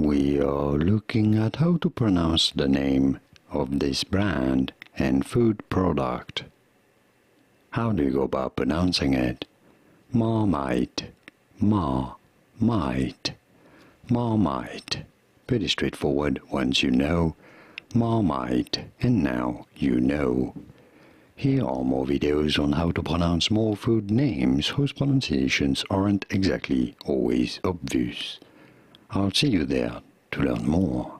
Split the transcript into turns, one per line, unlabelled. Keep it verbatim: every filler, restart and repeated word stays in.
we are looking at how to pronounce the name of this brand and food product. How do you go about pronouncing it? Marmite, Marmite, Marmite. Pretty straightforward once you know Marmite, and now you know. Here are more videos on how to pronounce more food names whose pronunciations aren't exactly always obvious. I'll see you there to learn more.